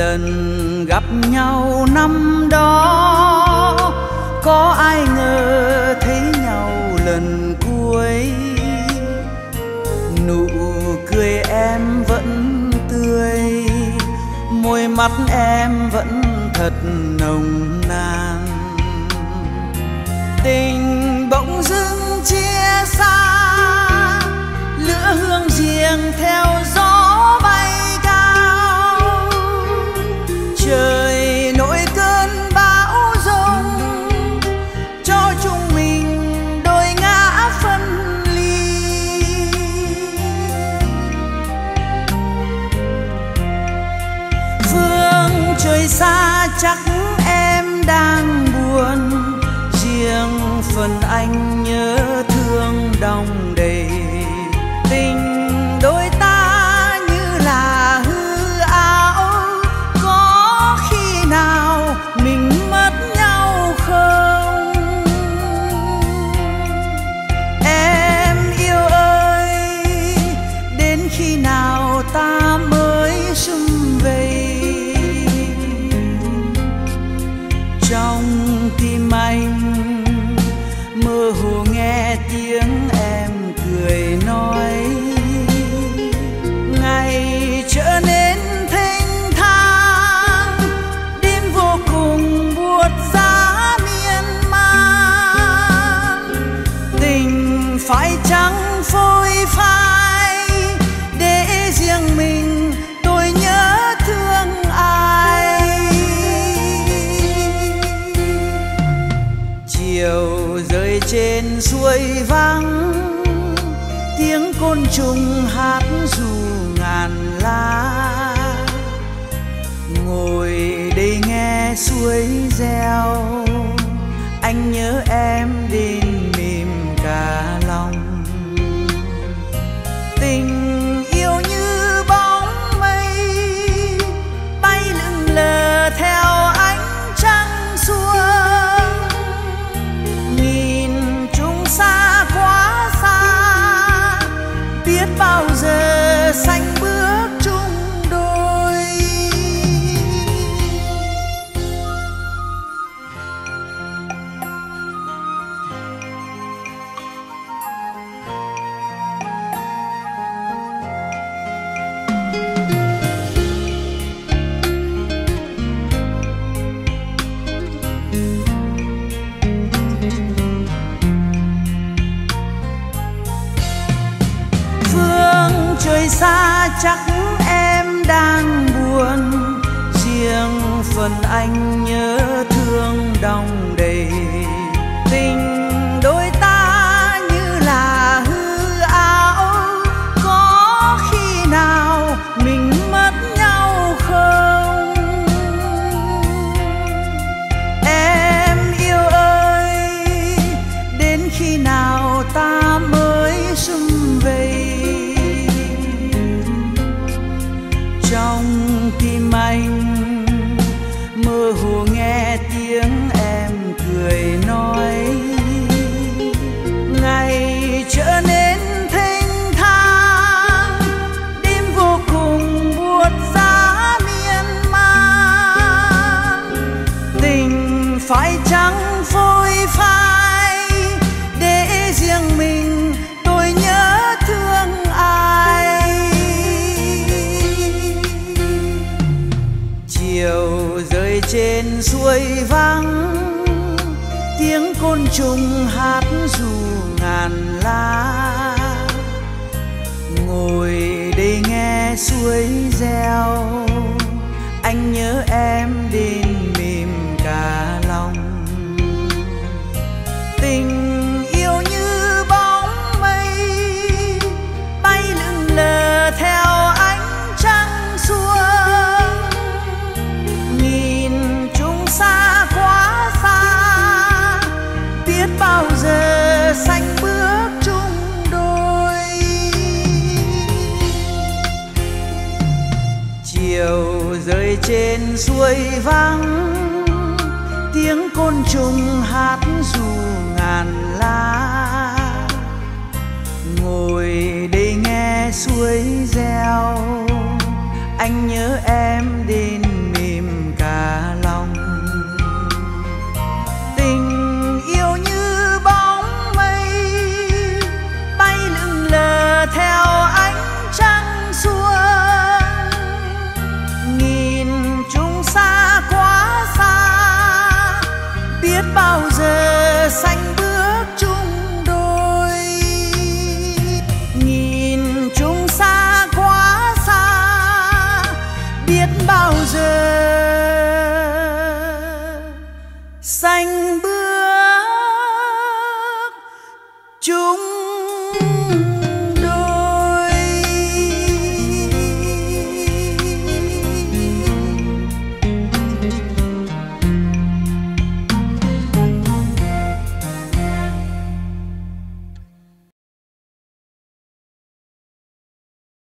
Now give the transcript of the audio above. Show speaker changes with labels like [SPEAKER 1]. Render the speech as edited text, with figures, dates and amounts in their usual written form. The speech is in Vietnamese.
[SPEAKER 1] lần gặp nhau năm đó, có ai ngờ thấy nhau lần cuối. Nụ cười em vẫn tươi, môi mắt em vẫn thật nồng nàn. Tình bỗng dưng chia xa, lửa hương riêng theo gió bay cao. Trời nổi cơn bão giông, cho chúng mình đôi ngã phân ly. Phương trời xa chắc em đang buồn, riêng phần anh nhớ thương đong đầy. Tình đôi ta như là hư ảo, có khi nào mình mất nhau không? Em yêu ơi, đến khi nào ta mới sum vầy? Trong tim anh mơ hồ nghe tiếng em cười nói, ngày trở nên thênh thang, đêm vô cùng buốt giá miên man. Tình phải chăng phôi phai, để riêng mình tôi nhớ thương ai? Chiều rơi trên suối vắng, tiếng côn trùng hát ru ngàn lá. Ngồi đây nghe suối reo, anh nhớ em đến mềm cả lòng. Tình yêu như bóng mây, bay lững lờ theo ánh trăng xuông. Nhìn chúng xa quá xa, biết bao giờ sánh bước chung đôi. Phương trời xa chắc em đang buồn, riêng phần anh nhớ thương đong đầy. Tình đôi ta như là hư ảo, có khi nào mình mất nhau không? Em yêu ơi, đến khi nào ta mới sum vầy? Trong tim anh mơ hồ nghe tiếng em cười nói, ngày trở nên thênh thang, đêm vô cùng buốt giá miên man. Tình phải chăng phôi phai, để riêng mình tôi nhớ thương ai? Chiều rơi trên suối vắng, tiếng côn trùng hát ru ngàn lá. Ngồi đây nghe suối reo, anh nhớ em đến mềm cả lòng. Tình yêu như bóng mây, bay lững lờ theo ánh trăng xuông. Nhìn chúng xa quá xa, biết bao giờ sánh bước chung đôi. Chiều rơi trên suối vắng, tiếng côn trùng hát ru ngàn lá. Ngồi đây nghe suối reo, anh nhớ em đến mình. xanh bước